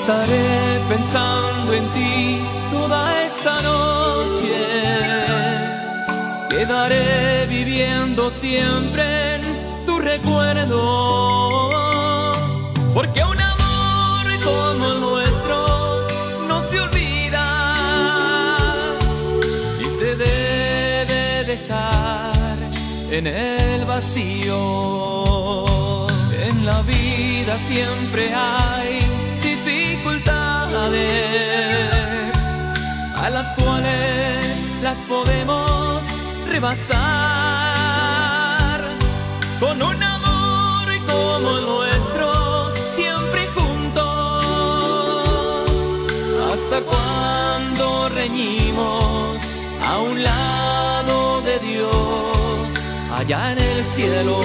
Estaré pensando en ti toda esta noche. Quedaré viviendo siempre en tu recuerdo. Porque un amor como el nuestro no se olvida y se debe dejar en el vacío. En la vida siempre hay dificultades a las cuales las podemos rebasar. Con un amor como el nuestro, siempre juntos, hasta cuando reñimos a un lado de Dios, allá en el cielo.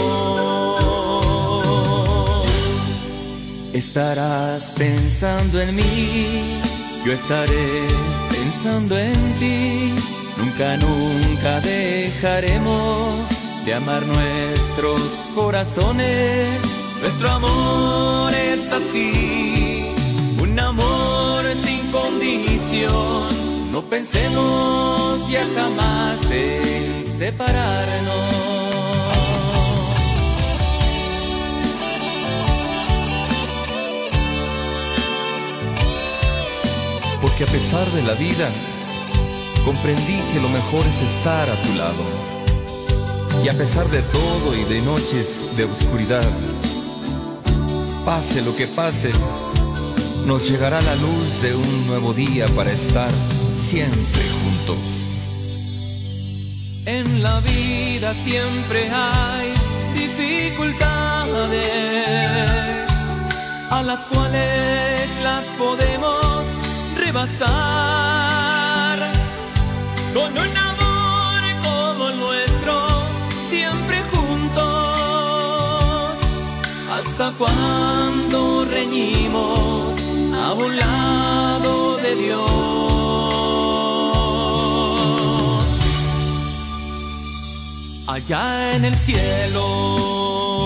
Estarás pensando en mí, yo estaré pensando en ti. Nunca, nunca dejaremos de amar nuestros corazones. Nuestro amor es así, un amor sin condición. No pensemos ya jamás en separarnos. Porque a pesar de la vida, comprendí que lo mejor es estar a tu lado. Y a pesar de todo y de noches de oscuridad, pase lo que pase, nos llegará la luz de un nuevo día para estar siempre juntos. En la vida siempre hay dificultades a las cuales las podemos rebasar. Con un amor como el nuestro, siempre juntos, hasta cuando reñimos a un lado de Dios, allá en el cielo.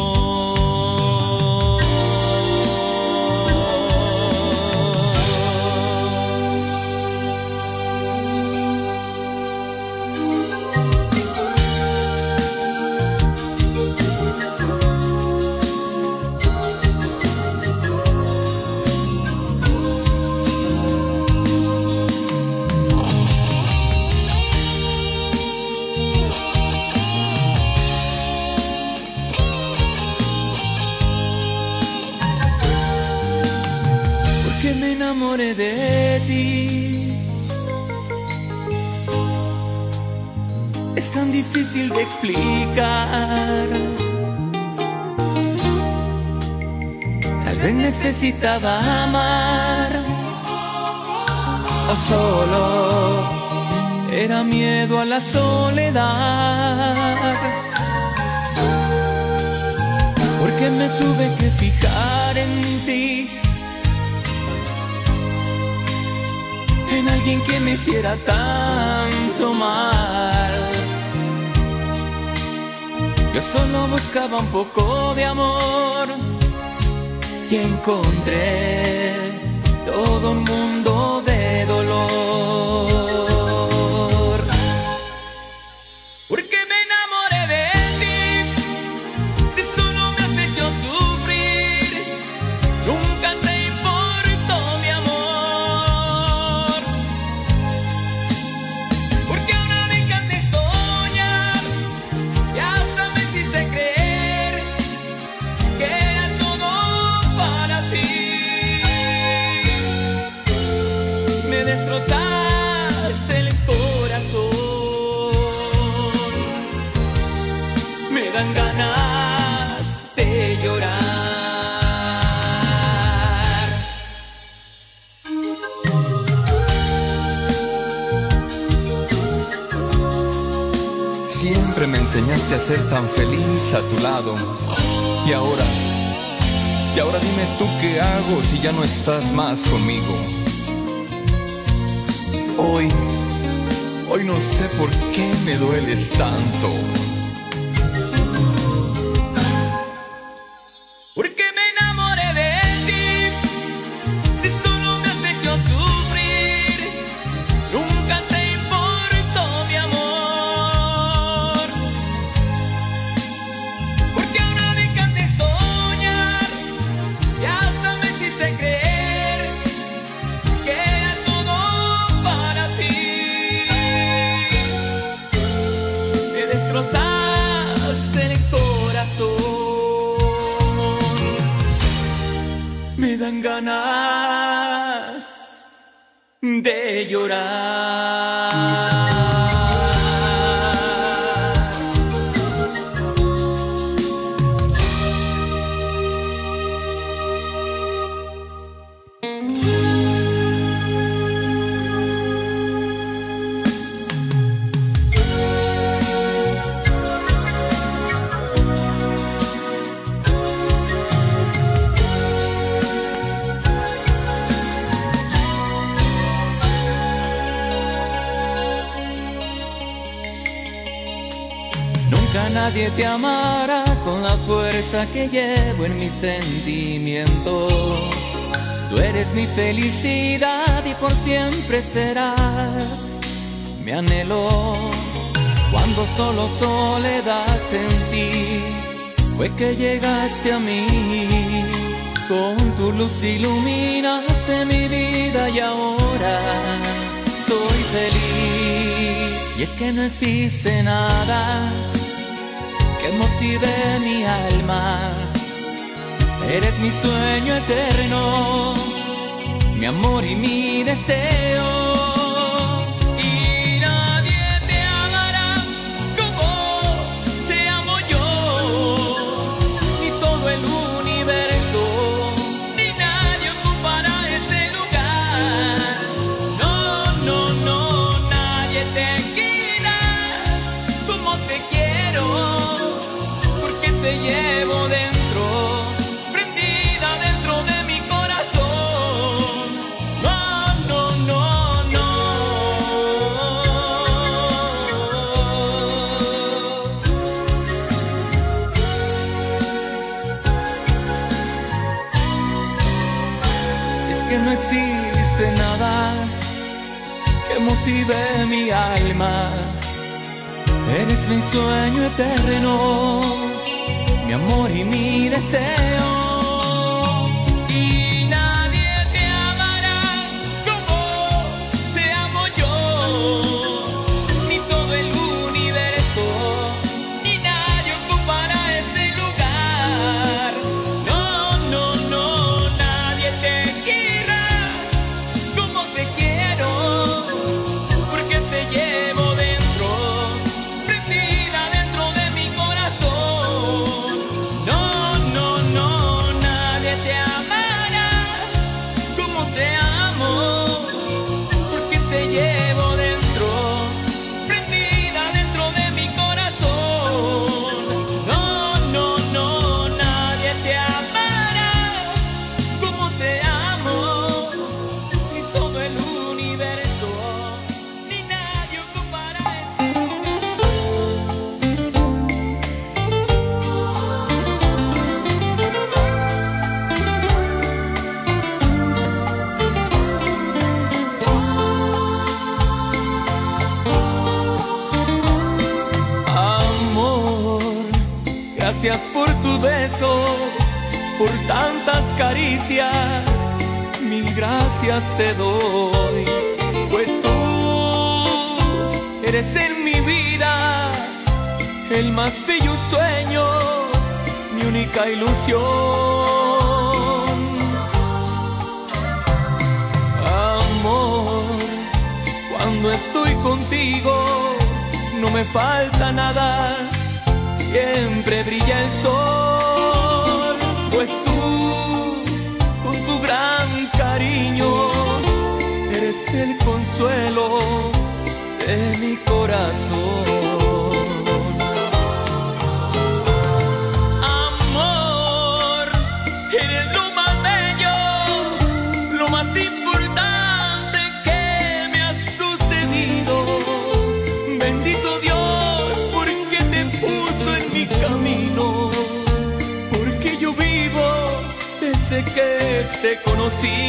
Que me enamoré de ti, es tan difícil de explicar. Tal vez necesitaba amar, o solo era miedo a la soledad. Porque me tuve que fijar en ti, en alguien que me hiciera tanto mal. Yo solo buscaba un poco de amor y encontré todo un mundo de dolor. Porque me enamoré de ti, si solo me has hecho sufrir. Nunca te importó mi amor, porque ahora me encanta soñar y hasta me hiciste creer que era todo para ti. Me destrozaste el corazón, me dan ganas de llorar. Siempre me enseñaste a ser tan feliz a tu lado. Y ahora dime tú qué hago si ya no estás más conmigo. Hoy no sé por qué me dueles tanto. Porque me enamoré de ti, si solo del corazón. Me dan ganas de llorar. Nunca nadie te amará con la fuerza que llevo en mis sentimientos. Tú eres mi felicidad y por siempre serás mi anhelo. Cuando solo soledad sentí, fue que llegaste a mí. Con tu luz iluminaste mi vida y ahora soy feliz. Y es que no existe nada que motive mi alma. Eres mi sueño eterno, mi amor y mi deseo. Y nadie te amará como te amo yo, ni todo el universo, ni nadie ocupará ese lugar. No, no, no, nadie te quiera como te quiero, porque te llevo dentro, prendida dentro de mi corazón. No, no, no, no. Es que no existe nada que motive mi alma. Eres mi sueño eterno, mi amor y mi deseo. Y nadie te amará como te amo yo, ni todo el universo, ni nadie ocupará ese lugar. No, no, no, nadie te quiera como te quiero, porque te llevo dentro, prendida dentro de mi corazón. No, no, no, nadie te amará como te amo, porque te llevo dentro, prendida dentro de mi corazón. No, no, no, nadie te amará como te amo, ni todo el universo, ni nadie ocupará ese amor. Gracias por tus besos, por tantas caricias, mil gracias te doy, pues tú eres en mi vida el más bello sueño, mi única ilusión. Amor, cuando estoy contigo no me falta nada, siempre brilla el sol, pues tú, con tu gran cariño, eres el consuelo de mi corazón. Amor, eres lo más bello, lo más importante que me ha sucedido. Bendito Dios, porque te puso en mi camino, porque yo vivo desde que te conocí.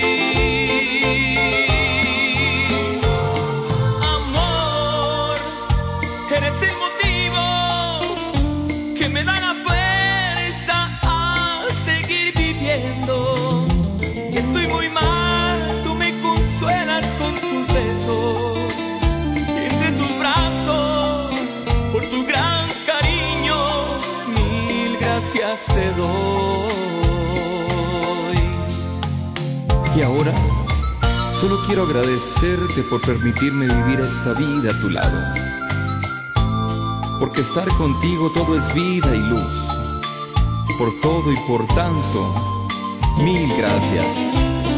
Amor, eres el motivo que me da la fuerza a seguir viviendo. Si estoy muy mal, tú me consuelas con tus besos, y entre tus brazos, por tu gran cariño, gracias te doy. Y ahora solo quiero agradecerte por permitirme vivir esta vida a tu lado, porque estar contigo todo es vida y luz. Por todo y por tanto, mil gracias.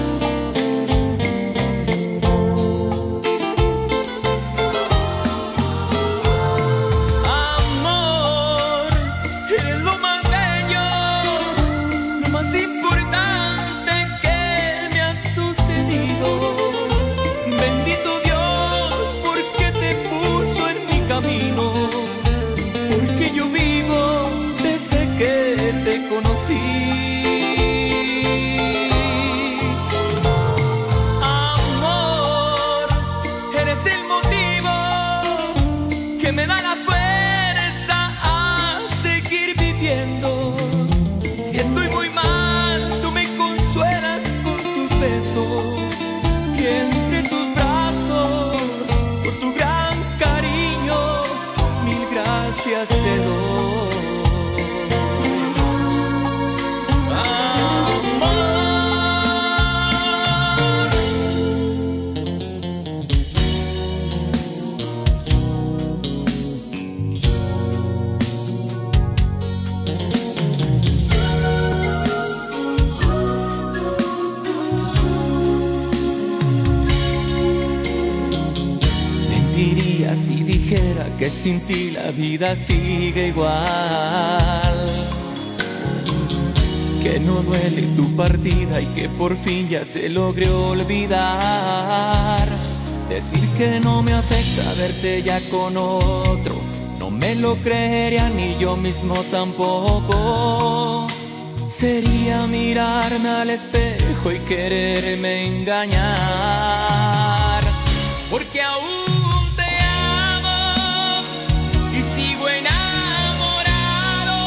Amor, eres el motivo que me da la fuerza a seguir viviendo. Si estoy muy mal, tú me consuelas con tus besos, que entre tus brazos, por tu gran cariño, mil gracias te doy. Mentiría si dijera que sin ti la vida sigue igual, que no duele tu partida y que por fin ya te logré olvidar. Decir que no me afecta verte ya con otro, no me lo creería ni yo mismo tampoco. Sería mirarme al espejo y quererme engañar, porque aún te amo y sigo enamorado.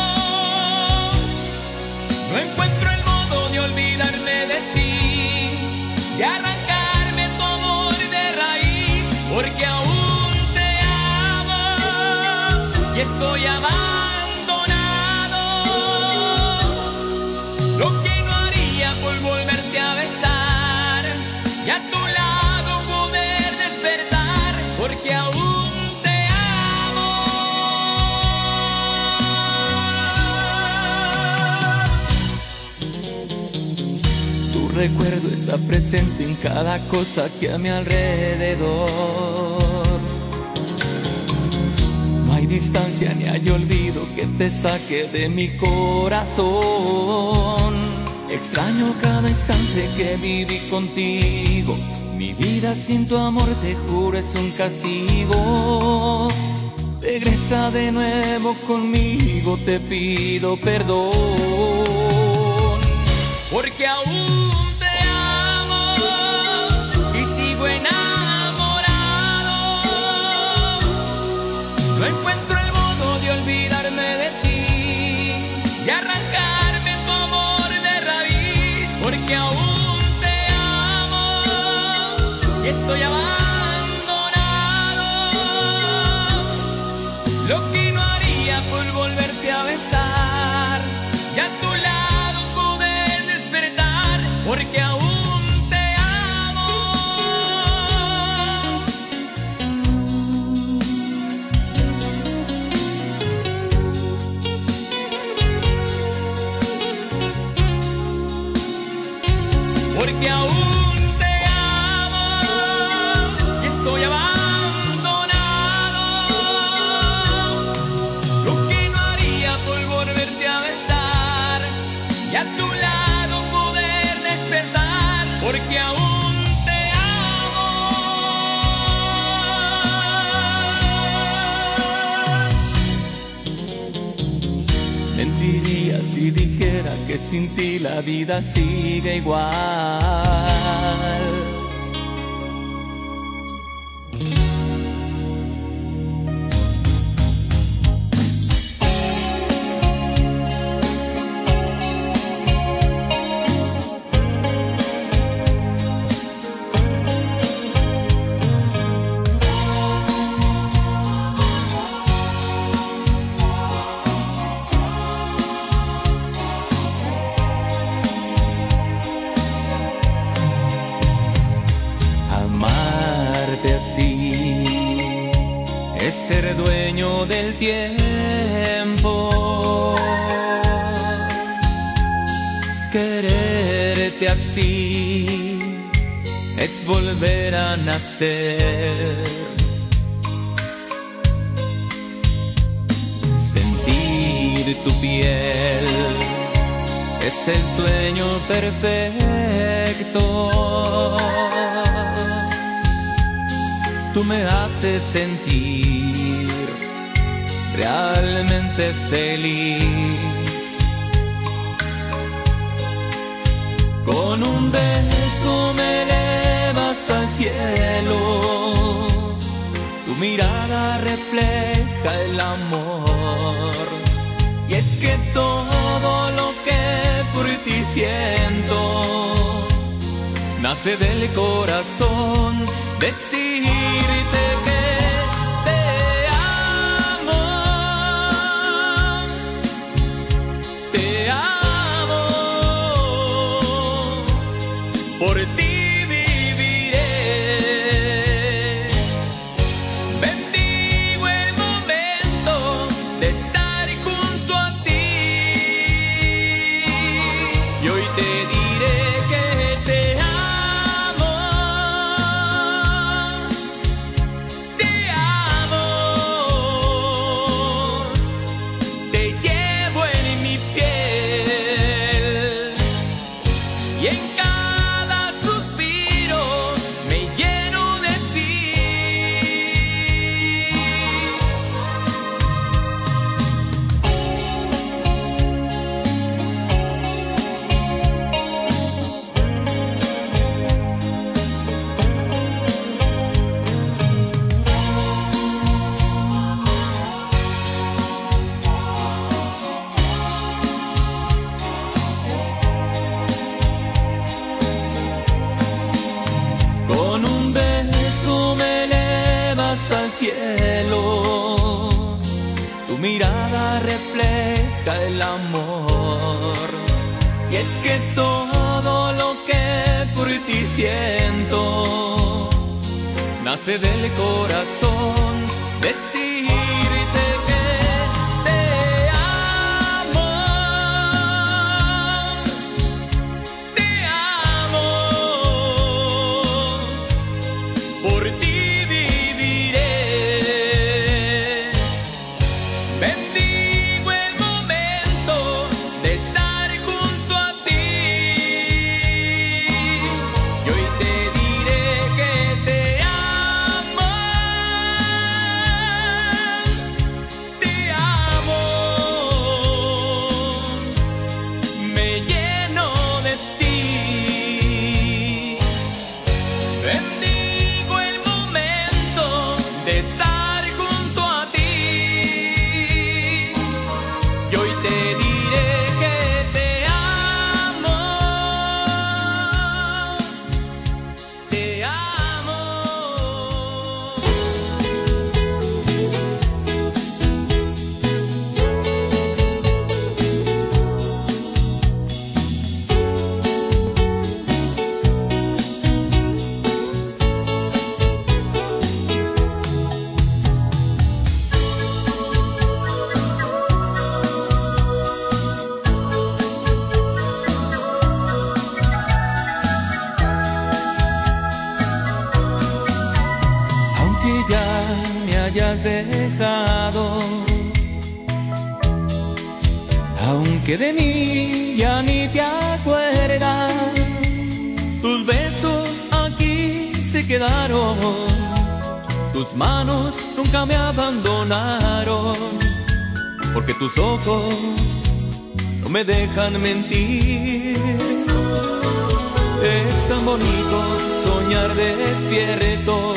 No encuentro el modo de olvidarme de ti, de arrancarme tu amor de raíz, porque aún te amo y estoy abandonado. Lo que no haría por volverte a besar y a tu lado poder despertar, porque aún te amo. Tu recuerdo está presente en cada cosa que a mi alrededor. No hay distancia ni hay olvido que te saque de mi corazón. Extraño cada instante que viví contigo. Mi vida sin tu amor, te juro, es un castigo. Regresa de nuevo conmigo, te pido perdón, porque aún te amo y sigo enamorado. No encuentro el modo de olvidarme de ti, de arrancarme tu amor de raíz, porque aún te amo y estoy abandonado. Lo que no haría por volverte a besar y a tu lado poder despertar, porque aún te amo. Porque aún te amo y estoy abandonado. Lo que no haría por volverte a besar y a tu lado poder despertar, porque aún te amo. Mentiría si dijera que sin ti la vida sigue igual. sueño del tiempo. Quererte así es volver a nacer. Sentir tu piel es el sueño perfecto. Tú me haces sentir realmente feliz. Con un beso me elevas al cielo. Tu mirada refleja el amor. Y es que todo lo que por ti siento nace del corazón. Decirte que te amo, te amo. Por ti viviré. Bendigo el momento de estar junto a ti. Y hoy te diré que te amo. Te amo. Te llevo en mi piel. Y en cada suspiro me lleno de ti. Con un beso me elevas al cielo. Tu mirada refleja el amor. Y es que todo lo que por ti siento nace del corazón. Decirte que te amo. Te amo. Por ti viviré. Bendigo el momento de estar junto a ti. Y hoy te diré que te amo. Te amo. Me lleno de ti. Bendigo el momento de estar junto a ti. Y hoy te diré que te amo. Te amo. Aunque ya me hayas dejado, aunque de mí ya ni te acuerdas, tus besos aquí se quedaron. Tus manos nunca me abandonaron, porque tus ojos no me dejan mentir. Es tan bonito soñar despierto.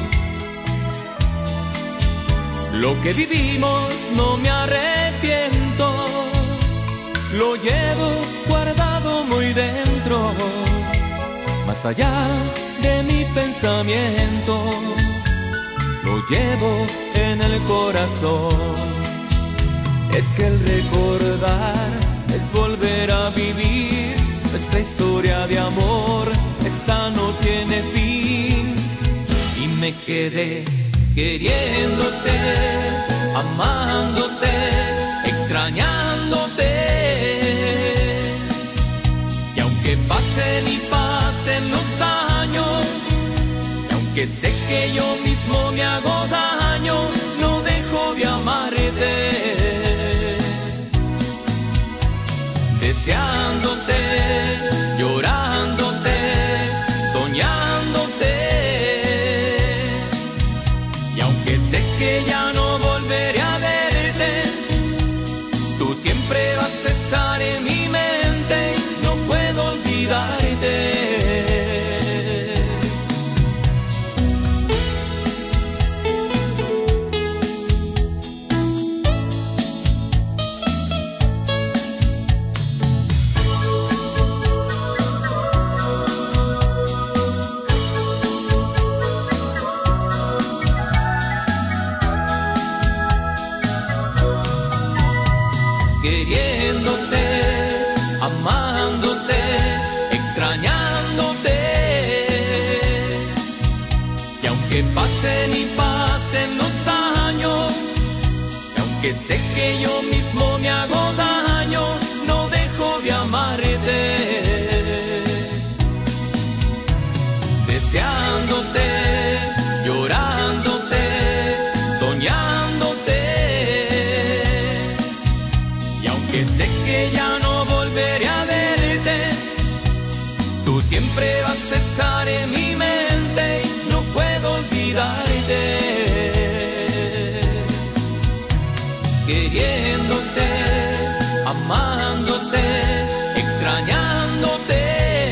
Lo que vivimos no me arrepiento. Lo llevo guardado muy dentro, más allá de mi pensamiento. Lo llevo en el corazón. Es que el recordar es volver a vivir nuestra historia de amor. Esa no tiene fin. Y me quedé queriéndote amándote, extrañándote. Y aunque pasen y pasen los años, y aunque sé que yo mismo me hago daño, no dejo de amarte. Deseándote, llorándote, soñándote. Y aunque sé que ya no volveré a verte, tú siempre vas a estar en mi mente, no puedo olvidarte. Queriéndote, amándote, extrañándote. Y aunque pasen y pasen los años, y aunque sé que yo mismo me hago daño, no dejo de amarte. Deseándote, llorándote, soñándote. Que sé que ya no volveré a verte, tú siempre vas a estar en mi mente, no puedo olvidarte. Queriéndote, amándote, extrañándote.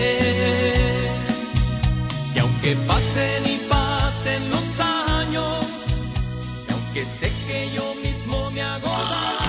Y aunque pasen y pasen los años, y aunque sé que yo mismo me hago daño,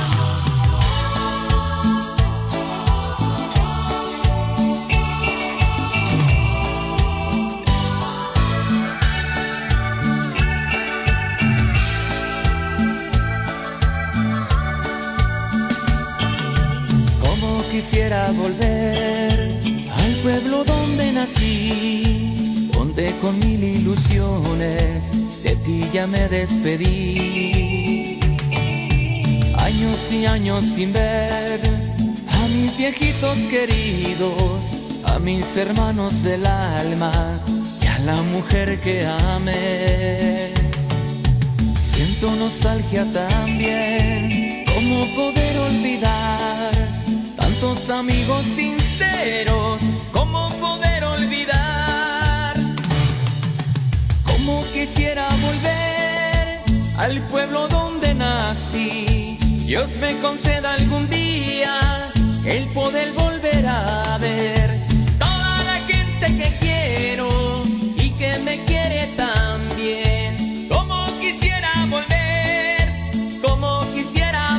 quisiera volver al pueblo donde nací, donde con mil ilusiones de ti ya me despedí. Años y años sin ver a mis viejitos queridos, a mis hermanos del alma y a la mujer que amé. Siento nostalgia también, ¿cómo poder olvidar tantos amigos sinceros? ¿Cómo poder olvidar? ¿Cómo quisiera volver al pueblo donde nací? Dios me conceda algún día el poder volver a ver toda la gente que quiero y que me quiere también. ¿Cómo quisiera volver? ¿Cómo quisiera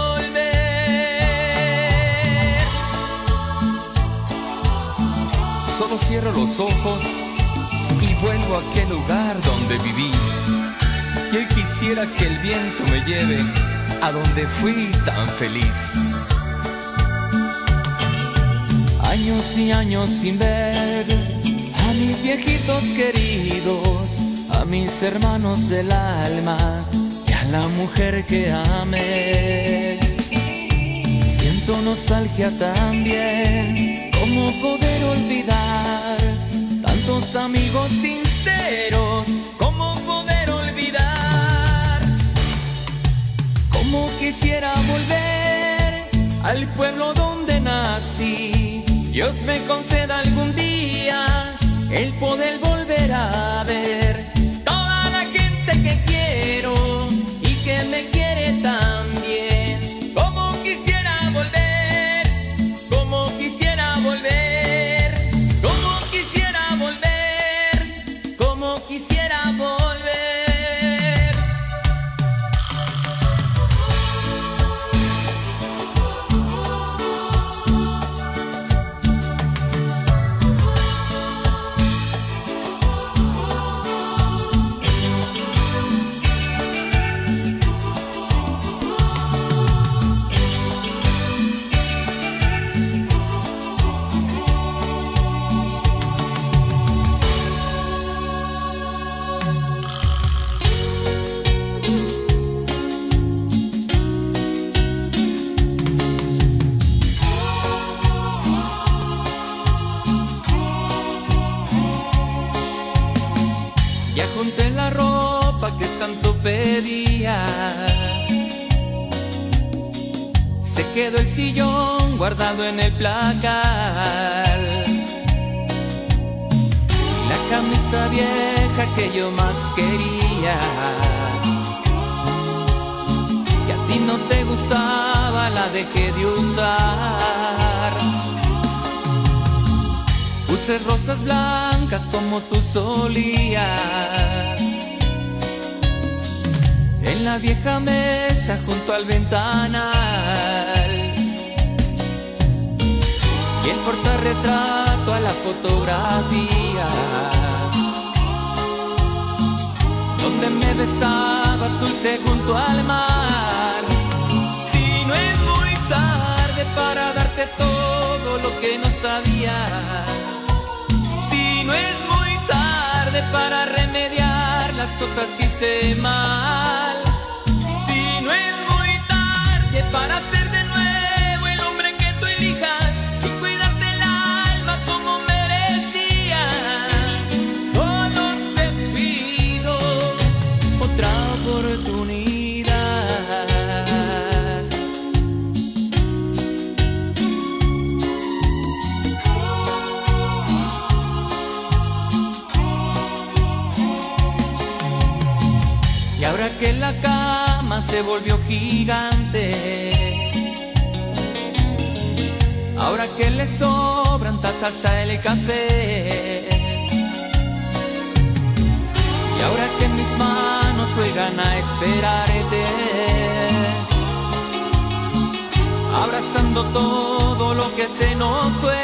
volver? Solo cierro los ojos y vuelvo a aquel lugar donde viví. Y hoy quisiera que el viento me lleve a donde fui tan feliz. Años y años sin ver a mis viejitos queridos, a mis hermanos del alma y a la mujer que amé. Siento nostalgia también, ¿cómo poder olvidar tantos amigos sinceros? ¿Cómo poder olvidar? ¿Cómo quisiera volver al pueblo donde nací? Dios me conceda algún día el poder volver a ver toda la gente que quiero y que me quiere también. ¿Cómo quisiera volver? ¿Cómo quisiera volver? ¿Cómo quisiera volver? ¿Cómo quisiera volver? días. Se quedó el sillón guardado en el placar, la camisa vieja que yo más quería, que a ti no te gustaba, la dejé de usar. Puse rosas blancas como tú solías en la vieja mesa junto al ventanal, y el portarretrato a la fotografía donde me besabas dulce junto al mar. Si no es muy tarde para darte todo lo que no sabía, si no es muy tarde para remediar las cosas que hice mal, si no es muy tarde para ser de nuevo el hombre que tú elijas y cuidarte el alma como merecías, solo te pido otra oportunidad. Y ahora que la cama se volvió gigante, ahora que le sobran tazas al café, y ahora que mis manos juegan a esperarte, abrazando todo lo que se nos fue,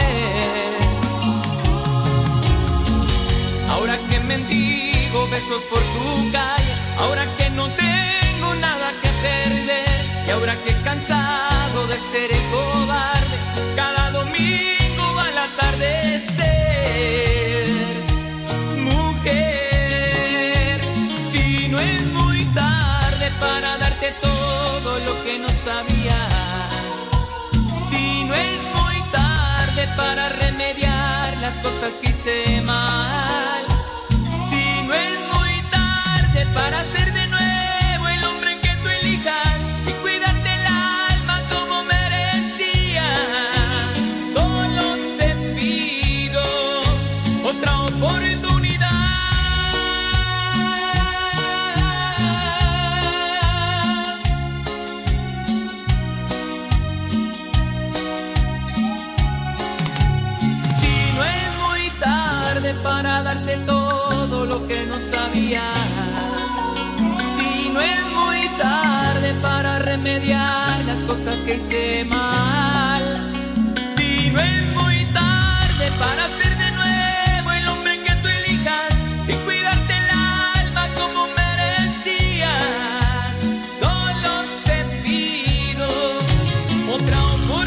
ahora que mendigo besos por tu calle, ahora que no tengo nada que perder, y ahora que cansado de ser el cobarde cada domingo al atardecer, mujer, si no es muy tarde para darte todo lo que no sabía, si no es muy tarde para remediar las cosas que hice mal, si no es muy tarde para ser de nuevo el hombre que tú elijas y cuidarte el alma como merecías, solo te pido otra oportunidad. Si no es muy tarde para darte todo lo que no sabía, si no es muy tarde para remediar las cosas que hice mal, si no es muy tarde para ser de nuevo el hombre que tú elijas y cuidarte el alma como merecías, solo te pido otra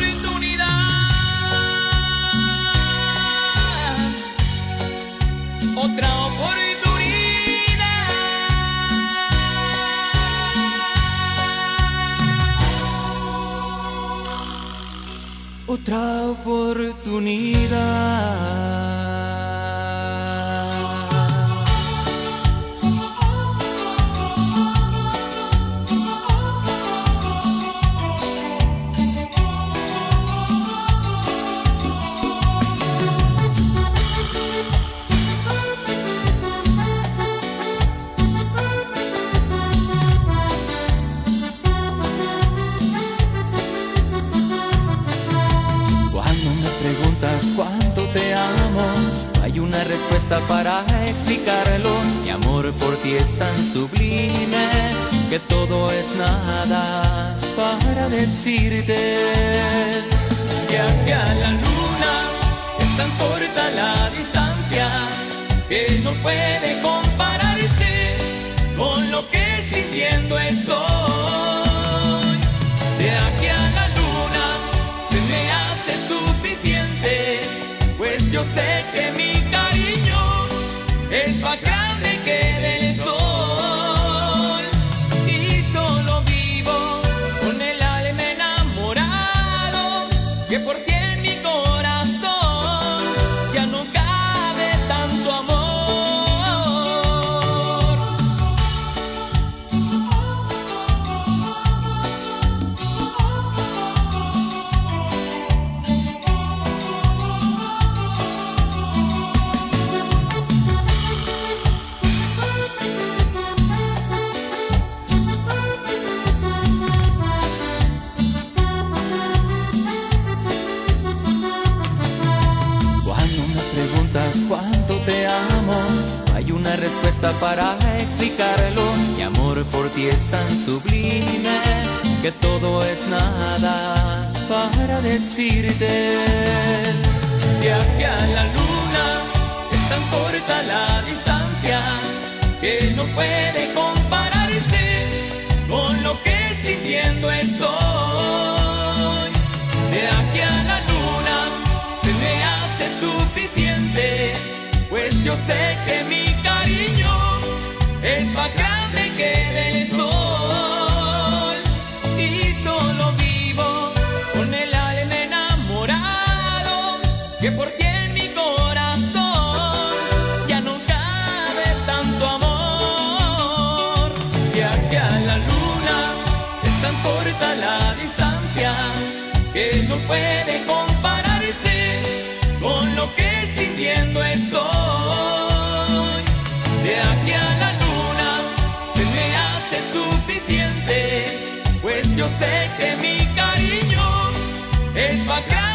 oportunidad, otra oportunidad. Otra cuánto te amo, hay una respuesta para explicarlo. Mi amor por ti es tan sublime que todo es nada para decirte que aquí a la luna es tan corta la distancia que no puede compararse con lo que sintiendo estoy. De aquí a la luna se me hace suficiente, pues yo sé que mi cariño es más grande que el sol, y solo vivo con el alma enamorado, que por ti en mi corazón ya no cabe tanto amor. falta para explicarlo. Mi amor por ti es tan sublime que todo es nada para decirte. De aquí a la luna es tan corta la distancia que no puede compararse con lo que sintiendo estoy. De aquí a la luna se me hace suficiente, pues yo sé que mi cariño es más grande que el sol. Y solo vivo con el alma enamorado, que por ti en mi corazón ya no cabe tanto amor. De aquí a la luna es tan corta la distancia que no puede compararse con lo que sintiendo estoy. De aquí a la luna se me hace suficiente, pues yo sé que mi cariño es más grande